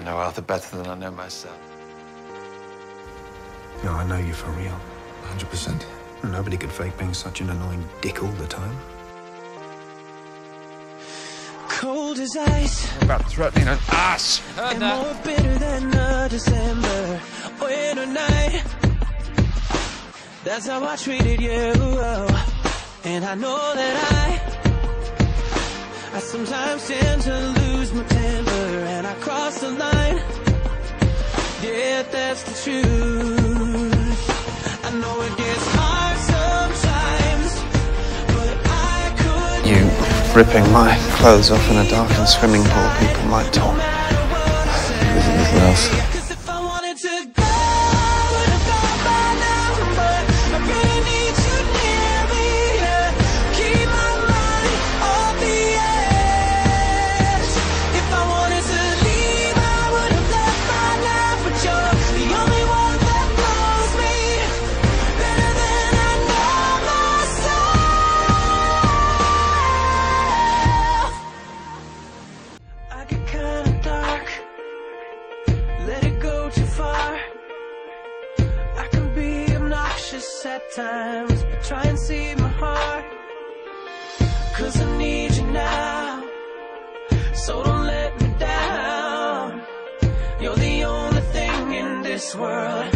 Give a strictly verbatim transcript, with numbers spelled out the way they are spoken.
know Arthur better than I know myself. No, I know you for real. one hundred percent. Nobody could fake being such an annoying dick all the time. Cold as ice. About threatening an ass. Heard and that. More bitter than a December winter night. That's how I treated you. And I know that I I sometimes tend to lose my temper, and I cross the line. Yeah, that's the truth. I know it gets hard sometimes, but I could. You ripping my clothes off in a darkened swimming pool, people might talk. There's anything else. At times, but try and see my heart, 'cause I need you now, so don't let me down. You're the only thing in this world